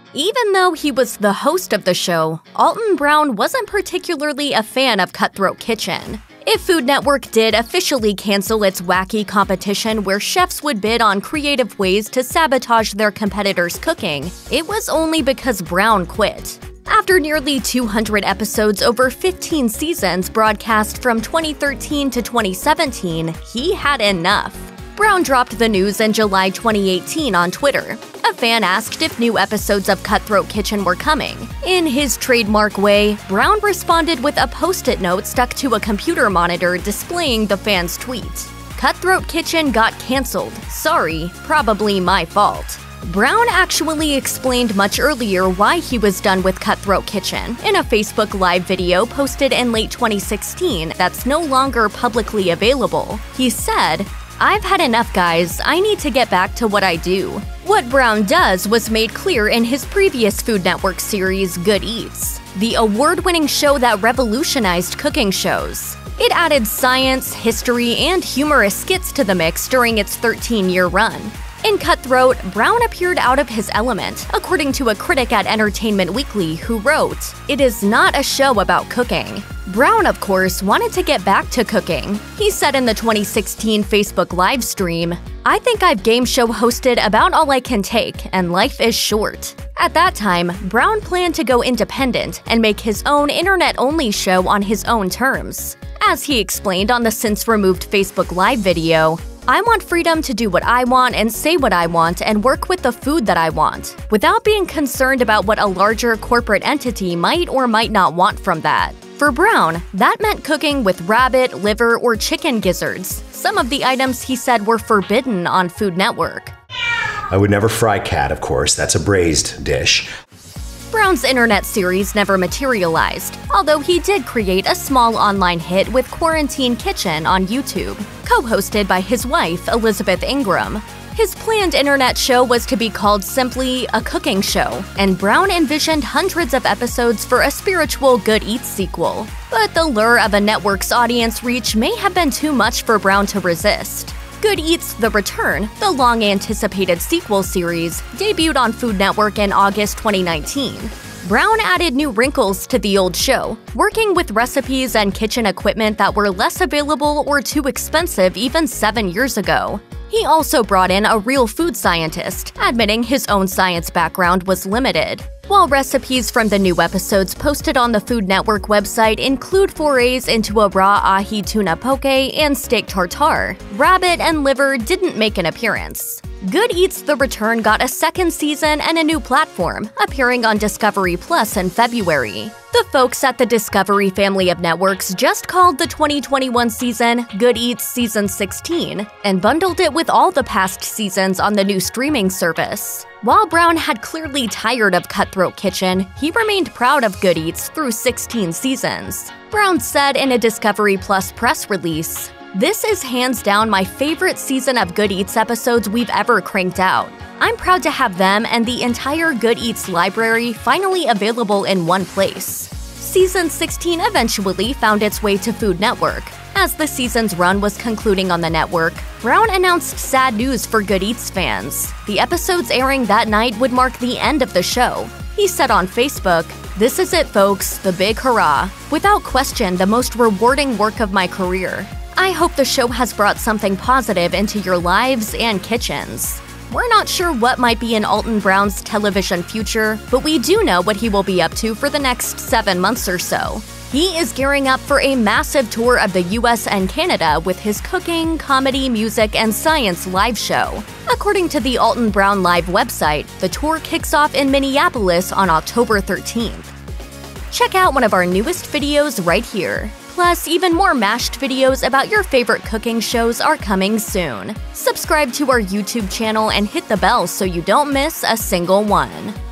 Even though he was the host of the show, Alton Brown wasn't particularly a fan of Cutthroat Kitchen. If Food Network did officially cancel its wacky competition where chefs would bid on creative ways to sabotage their competitors' cooking, it was only because Brown quit. After nearly 200 episodes over 15 seasons broadcast from 2013 to 2017, he had enough. Brown dropped the news in July 2018 on Twitter. A fan asked if new episodes of Cutthroat Kitchen were coming. In his trademark way, Brown responded with a post-it note stuck to a computer monitor displaying the fan's tweet. "Cutthroat Kitchen got cancelled. Sorry, probably my fault." Brown actually explained much earlier why he was done with Cutthroat Kitchen in a Facebook Live video posted in late 2016 that's no longer publicly available. He said, "I've had enough, guys. I need to get back to what I do." What Brown does was made clear in his previous Food Network series, Good Eats, the award-winning show that revolutionized cooking shows. It added science, history, and humorous skits to the mix during its 13-year run. In Cutthroat, Brown appeared out of his element, according to a critic at Entertainment Weekly who wrote, "It is not a show about cooking." Brown, of course, wanted to get back to cooking. He said in the 2016 Facebook live stream, "I think I've game show hosted about all I can take, and life is short." At that time, Brown planned to go independent and make his own internet-only show on his own terms. As he explained on the since-removed Facebook Live video, "I want freedom to do what I want and say what I want and work with the food that I want, without being concerned about what a larger corporate entity might or might not want from that." For Brown, that meant cooking with rabbit, liver, or chicken gizzards. Some of the items he said were forbidden on Food Network. I would never fry cat, of course. That's a braised dish. Brown's internet series never materialized, although he did create a small online hit with Quarantine Kitchen on YouTube, co-hosted by his wife, Elizabeth Ingram. His planned internet show was to be called simply A Cooking Show, and Brown envisioned hundreds of episodes for a spiritual Good Eats sequel. But the lure of a network's audience reach may have been too much for Brown to resist. Good Eats: The Return, the long-anticipated sequel series, debuted on Food Network in August 2019. Brown added new wrinkles to the old show, working with recipes and kitchen equipment that were less available or too expensive even 7 years ago. He also brought in a real food scientist, admitting his own science background was limited. While recipes from the new episodes posted on the Food Network website include forays into a raw ahi tuna poke and steak tartare, rabbit and liver didn't make an appearance. Good Eats: The Return got a second season and a new platform, appearing on Discovery Plus in February. The folks at the Discovery family of networks just called the 2021 season Good Eats Season 16 and bundled it with all the past seasons on the new streaming service. While Brown had clearly tired of Cutthroat Kitchen, he remained proud of Good Eats through 16 seasons. Brown said in a Discovery Plus press release, "This is hands down my favorite season of Good Eats episodes we've ever cranked out. I'm proud to have them and the entire Good Eats library finally available in one place." Season 16 eventually found its way to Food Network. As the season's run was concluding on the network, Brown announced sad news for Good Eats fans. The episodes airing that night would mark the end of the show. He said on Facebook, "This is it, folks, the big hurrah. Without question, the most rewarding work of my career. I hope the show has brought something positive into your lives and kitchens." We're not sure what might be in Alton Brown's television future, but we do know what he will be up to for the next 7 months or so. He is gearing up for a massive tour of the US and Canada with his cooking, comedy, music, and science live show. According to the Alton Brown Live website, the tour kicks off in Minneapolis on October 13th. Check out one of our newest videos right here. Plus, even more mashed videos about your favorite cooking shows are coming soon. Subscribe to our YouTube channel and hit the bell so you don't miss a single one.